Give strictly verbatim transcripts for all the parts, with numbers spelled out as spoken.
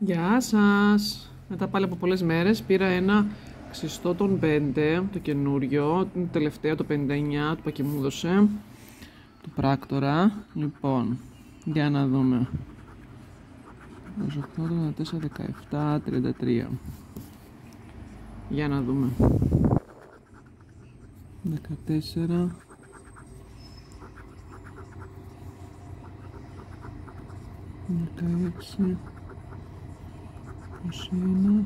Γεια σας! Μετά πάλι από πολλές μέρες πήρα ένα ξυστό των πέντε, το καινούριο, το τελευταίο, το πενήντα εννιά, του πακί μου έδωσε, του πράκτορα. Λοιπόν, για να δούμε. είκοσι οκτώ, τριάντα τέσσερα, δεκαεπτά, τριάντα τρία. Για να δούμε. δεκατέσσερα. δεκαέξι. είκοσι ένα.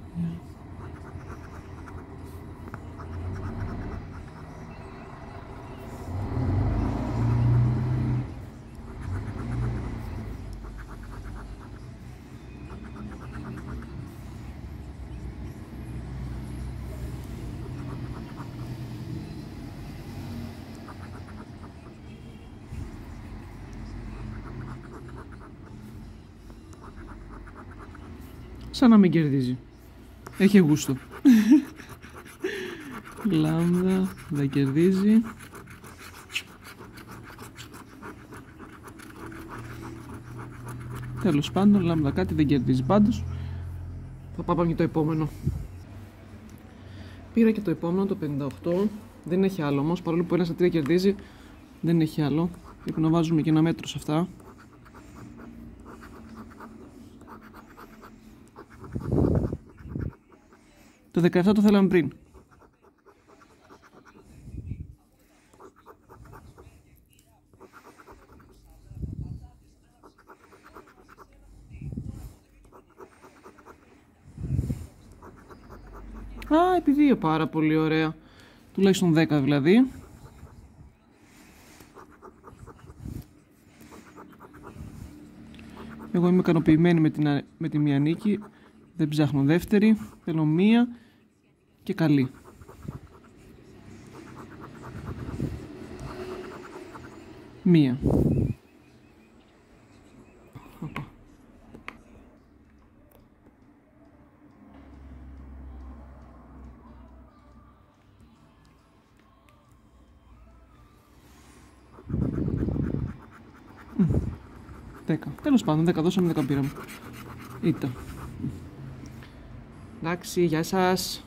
Σαν να μην κερδίζει. Έχει γούστο. Λάμδα δεν κερδίζει. Τέλος πάντων, λάμδα κάτι δεν κερδίζει πάντως. Θα πάμε και το επόμενο. Πήρα και το επόμενο, το πενήντα οκτώ. Δεν έχει άλλο όμως, παρόλο που ένα στα τρία κερδίζει, δεν έχει άλλο. Πρέπει να βάζουμε και ένα μέτρο σε αυτά. Το δεκαεπτά το θέλαμε πριν. Α, επί δύο, πάρα πολύ ωραία. Τουλάχιστον δέκα δηλαδή. Εγώ είμαι ικανοποιημένη με, την, με τη μία νίκη. Δεν ψάχνω δεύτερη. Θέλω μία και καλή. Μία. δέκα. Τέλος πάντων, δέκα δώσαμε, δέκα πήραμε. Ήταν. Εντάξει, γεια σας.